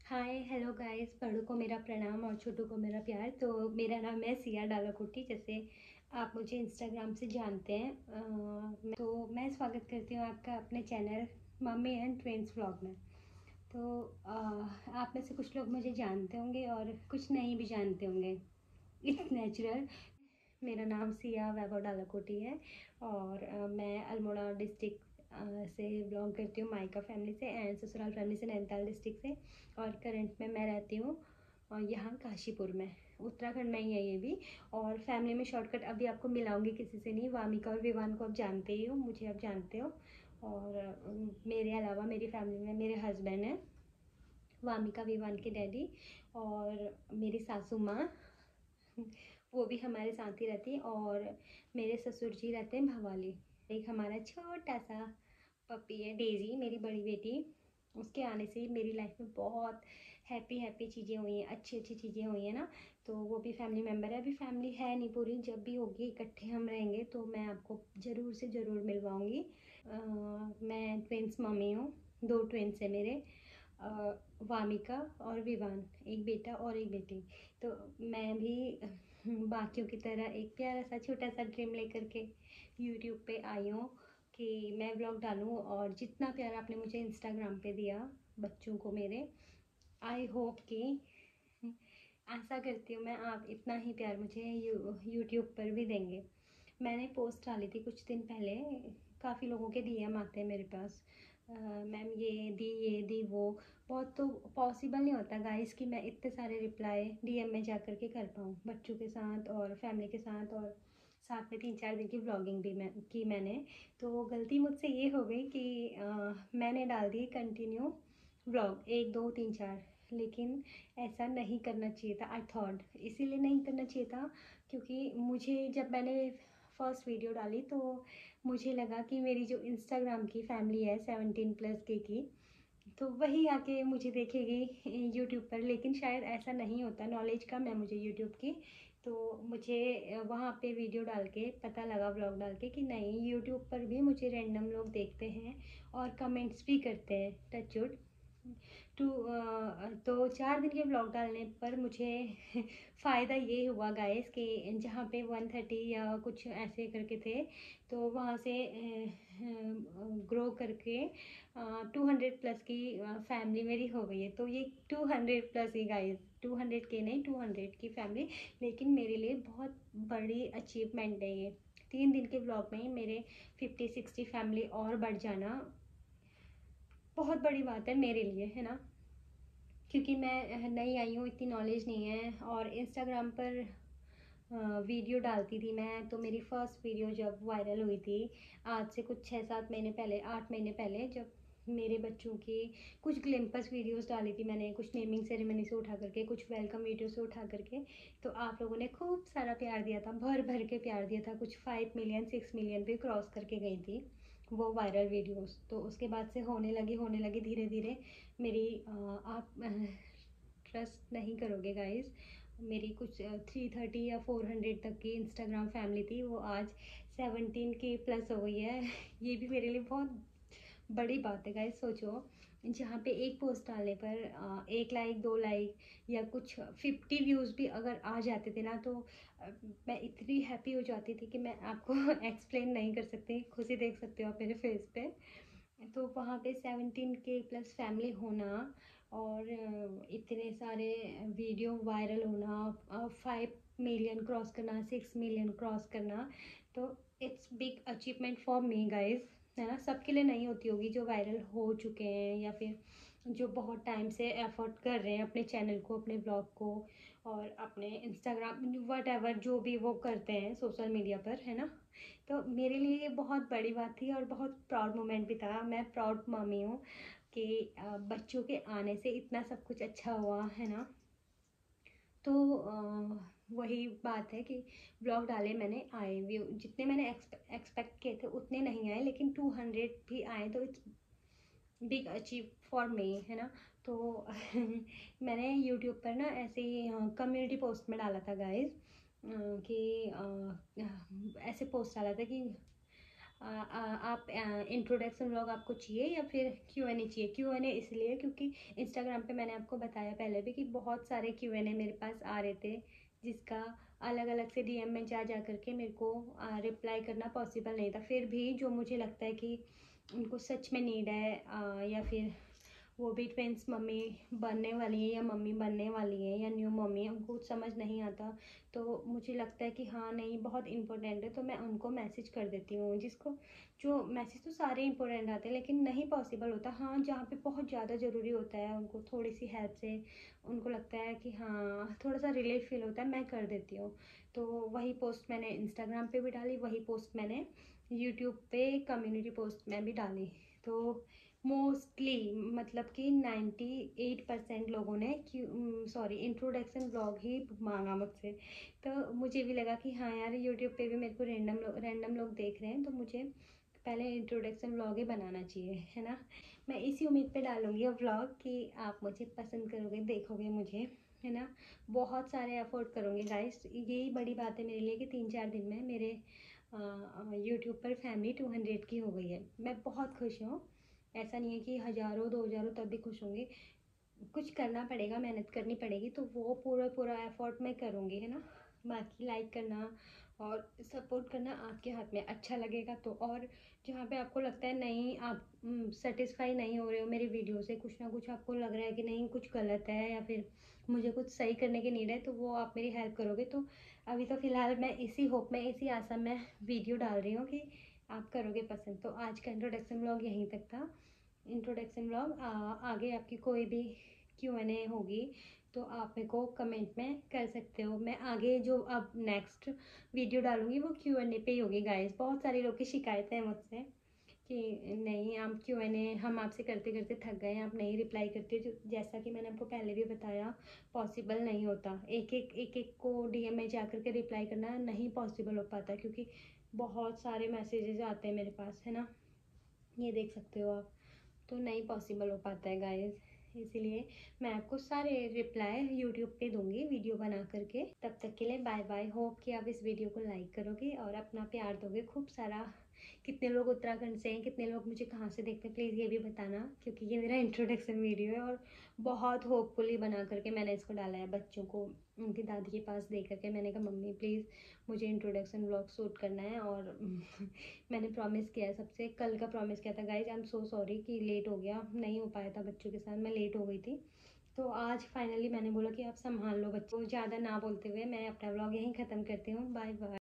Hi hello guys, बड़ों को मेरा प्रणाम और छोटों को मेरा प्यार। तो मेरा नाम है सिया डालाकोटी, जैसे आप मुझे इंस्टाग्राम से जानते हैं। तो मैं स्वागत करती हूँ आपका अपने channel mummy and twins vlog में। तो आप में से कुछ लोग मुझे जानते होंगे और कुछ नहीं भी जानते होंगे। It's natural. मेरा नाम सिया वैभव डालाकोटी है और मैं अल्मोड़ा डिस्ट्रिक्ट से बिलोंग करती हूँ, मायका फैमिली से, एंड ससुराल फैमिली से नैनीताल डिस्ट्रिक्ट से। और करंट में मैं रहती हूँ और यहाँ काशीपुर में, उत्तराखंड में ही है ये भी। और फैमिली में शॉर्टकट अभी आपको मिलाऊंगी किसी से नहीं, वामिका और विवान को आप जानते ही हो, मुझे आप जानते हो। और मेरे अलावा मेरी फैमिली में मेरे हस्बैंड हैं, वामिका विवान के डैडी, और मेरी सासू माँ वो भी हमारे साथ ही रहती है। और मेरे ससुर जी रहते हैं भवाली। एक हमारा छोटा सा पपी है डेजी, मेरी बड़ी बेटी। उसके आने से मेरी लाइफ में बहुत हैप्पी हैप्पी चीज़ें हुई हैं, अच्छी अच्छी चीज़ें हुई हैं ना। तो वो भी फैमिली मेम्बर है। अभी फैमिली है नहीं पूरी, जब भी होगी इकट्ठे हम रहेंगे तो मैं आपको ज़रूर से ज़रूर मिलवाऊँगी। मैं ट्विंस मम्मी हूँ, दो ट्विंस है मेरे, वामिका और विवान, एक बेटा और एक बेटी। तो मैं भी बाकियों की तरह एक प्यारा सा छोटा सा ड्रीम लेकर के यूट्यूब पे आई हूँ कि मैं व्लॉग डालूँ। और जितना प्यार आपने मुझे इंस्टाग्राम पे दिया बच्चों को मेरे, आई होप कि आशा करती हूँ मैं आप इतना ही प्यार मुझे यूट्यूब पर भी देंगे। मैंने पोस्ट डाली थी कुछ दिन पहले, काफ़ी लोगों के डीएम आते हैं मेरे पास, मैम ये दी वो। बहुत तो पॉसिबल नहीं होता गाइस कि मैं इतने सारे रिप्लाई डीएम में जा कर के कर पाऊँ बच्चों के साथ और फैमिली के साथ, और साथ में 3-4 दिन की व्लॉगिंग भी मैंने। तो गलती मुझसे ये हो गई कि मैंने डाल दी कंटिन्यू व्लॉग 1 2 3 4, लेकिन ऐसा नहीं करना चाहिए था। आई थॉट इसीलिए नहीं करना चाहिए था क्योंकि मुझे, जब मैंने फर्स्ट वीडियो डाली तो मुझे लगा कि मेरी जो इंस्टाग्राम की फैमिली है 17+ के की, तो वही आके मुझे देखेगी यूट्यूब पर। लेकिन शायद ऐसा नहीं होता, नॉलेज कम है मुझे यूट्यूब की। तो मुझे वहाँ पे वीडियो डाल के पता लगा, व्लॉग डाल के, कि नहीं, यूट्यूब पर भी मुझे रैंडम लोग देखते हैं और कमेंट्स भी करते हैं, टच वुड। तो 4 दिन के ब्लॉग डालने पर मुझे फ़ायदा ये हुआ गाइस कि जहाँ पे 130 या कुछ ऐसे करके थे, तो वहाँ से ग्रो करके 200+ की फैमिली मेरी हो गई है। तो ये 200+ ही गाइस, 200 के नहीं, 200 की फैमिली। लेकिन मेरे लिए बहुत बड़ी अचीवमेंट है ये। 3 दिन के ब्लॉग में ही मेरे 50-60 फैमिली और बढ़ जाना बहुत बड़ी बात है मेरे लिए, है ना। क्योंकि मैं नई आई हूँ, इतनी नॉलेज नहीं है। और इंस्टाग्राम पर वीडियो डालती थी मैं, तो मेरी फर्स्ट वीडियो जब वायरल हुई थी, आज से कुछ 6-7 महीने पहले, 8 महीने पहले, जब मेरे बच्चों की कुछ ग्लिम्पस वीडियोस डाली थी मैंने, कुछ नेमिंग सेरेमनी से उठा करके, कुछ वेलकम वीडियो से उठा करके। तो आप लोगों ने खूब सारा प्यार दिया था, भर भर के प्यार दिया था। कुछ 5 मिलियन 6 मिलियन भी क्रॉस करके गई थी वो वायरल वीडियोस। तो उसके बाद से होने लगी धीरे धीरे मेरी आप ट्रस्ट नहीं करोगे गाइस, मेरी कुछ 330 या 400 तक की इंस्टाग्राम फैमिली थी, वो आज 17 के+ हो गई है। ये भी मेरे लिए बहुत बड़ी बात है गाइस। सोचो, जहाँ पे एक पोस्ट डालने पर 1 लाइक 2 लाइक या कुछ 50 व्यूज़ भी अगर आ जाते थे ना, तो मैं इतनी हैप्पी हो जाती थी कि मैं आपको एक्सप्लेन नहीं कर सकती, खुद ही देख सकते हो आप मेरे फेस पे। तो वहाँ पे 17 के+ फैमिली होना और इतने सारे वीडियो वायरल होना, 5 मिलियन क्रॉस करना, 6 मिलियन क्रॉस करना, तो it's big achievement for me guys, है ना। सबके लिए नहीं होती होगी जो वायरल हो चुके हैं या फिर जो बहुत टाइम से एफर्ट कर रहे हैं अपने चैनल को, अपने ब्लॉग को, और अपने इंस्टाग्राम वट एवर जो भी वो करते हैं सोशल मीडिया पर, है ना। तो मेरे लिए ये बहुत बड़ी बात थी और बहुत प्राउड मोमेंट भी था। मैं प्राउड मम्मी हूँ कि बच्चों के आने से इतना सब कुछ अच्छा हुआ, है ना। तो वही बात है कि ब्लॉग डाले मैंने, आए व्यू जितने मैंने एक्सपेक्ट किए थे उतने नहीं आए, लेकिन 200 भी आए तो it's big achieve for me, है ना। तो मैंने यूट्यूब पर ना ऐसे ही कम्युनिटी पोस्ट में डाला था गाइज कि ऐसे पोस्ट डाला था कि आप इंट्रोडक्शन व्लॉग आपको चाहिए या फिर Q&A चाहिए। Q&A इसलिए क्योंकि इंस्टाग्राम पे मैंने आपको बताया पहले भी कि बहुत सारे Q&A मेरे पास आ रहे थे, जिसका अलग अलग से DM में जा जा करके मेरे को रिप्लाई करना पॉसिबल नहीं था। फिर भी जो मुझे लगता है कि उनको सच में नीड है, या फिर वो भी ट्विंस मम्मी बनने वाली है या मम्मी बनने वाली है या न्यू मम्मी है, उनको कुछ समझ नहीं आता, तो मुझे लगता है कि हाँ नहीं बहुत इम्पोर्टेंट है, तो मैं उनको मैसेज कर देती हूँ। जिसको जो मैसेज तो सारे इंपॉर्टेंट आते हैं, लेकिन नहीं पॉसिबल होता, हाँ जहाँ पे बहुत ज़्यादा ज़रूरी होता है उनको थोड़ी सी हेल्प से, उनको लगता है कि हाँ थोड़ा सा रिलीफ फील होता है, मैं कर देती हूँ। तो वही पोस्ट मैंने इंस्टाग्राम पे भी डाली, वही पोस्ट मैंने यूट्यूब पे कम्युनिटी पोस्ट में भी डाली। तो मोस्टली मतलब कि 98% लोगों ने इंट्रोडक्शन ब्लॉग ही मांगा मुझसे। तो मुझे भी लगा कि हाँ यार यूट्यूब पे भी मेरे को रैंडम लोग देख रहे हैं, तो मुझे पहले इंट्रोडक्शन व्लॉग ही बनाना चाहिए, है ना। मैं इसी उम्मीद पे डालूंगी अब व्लॉग कि आप मुझे पसंद करोगे, देखोगे मुझे, है ना। बहुत सारे एफर्ट करूँगी गाइस, यही बड़ी बात है मेरे लिए कि 3-4 दिन में मेरे यूट्यूब पर फैमिली 200 की हो गई है। मैं बहुत खुश हूँ, ऐसा नहीं है कि हज़ारों 2000 तब भी खुश होंगी। कुछ करना पड़ेगा, मेहनत करनी पड़ेगी, तो वो पूरा पूरा एफर्ट मैं करूँगी, है ना। बाकी लाइक करना और सपोर्ट करना आपके हाथ में, अच्छा लगेगा तो। और जहाँ पे आपको लगता है नहीं आप सेटिस्फाई नहीं हो रहे हो मेरी वीडियो से, कुछ ना कुछ आपको लग रहा है कि नहीं कुछ गलत है या फिर मुझे कुछ सही करने की नीड है, तो वो आप मेरी हेल्प करोगे। तो अभी तो फ़िलहाल मैं इसी होप में, इसी आशा में वीडियो डाल रही हूँ कि आप करोगे पसंद। तो आज का इंट्रोडक्शन व्लॉग यहीं तक था। इंट्रोडक्शन व्लॉग आगे आपकी कोई भी Q&A होगी तो आप मेरे को कमेंट में कर सकते हो। मैं आगे जो अब नेक्स्ट वीडियो डालूंगी वो Q&A पे ही होगी गाइस। बहुत सारे लोग की शिकायतें हैं मुझसे कि नहीं आप Q&A हम आपसे करते करते थक गए हैं, आप नहीं रिप्लाई करते हो। जो जैसा कि मैंने आपको पहले भी बताया पॉसिबल नहीं होता, एक एक को DM में जा कर के रिप्लाई करना नहीं पॉसिबल हो पाता, क्योंकि बहुत सारे मैसेजेस आते हैं मेरे पास, है ना। ये देख सकते हो आप, तो नहीं पॉसिबल हो पाता है गाइस। इसीलिए मैं आपको सारे रिप्लाई यूट्यूब पे दूंगी वीडियो बना करके। तब तक के लिए बाय बाय। होप कि आप इस वीडियो को लाइक करोगे और अपना प्यार दोगे खूब सारा। कितने लोग उत्तराखंड से हैं, कितने लोग मुझे कहाँ से देखते हैं, प्लीज़ ये भी बताना, क्योंकि ये मेरा इंट्रोडक्शन वीडियो है और बहुत होपफुली बना करके मैंने इसको डाला है। बच्चों को उनकी दादी के पास दे करके मैंने कहा मम्मी प्लीज़ मुझे इंट्रोडक्शन व्लॉग शूट करना है। और मैंने प्रॉमिस किया है सबसे, कल का प्रॉमिस किया था guys. I am so sorry कि लेट हो गया, नहीं हो पाया था बच्चों के साथ, मैं लेट हो गई थी। तो आज फाइनली मैंने बोला कि आप संभाल लो बच्चों। ज़्यादा ना बोलते हुए मैं अपना व्लॉग यहीं ख़त्म करती हूँ। Bye bye.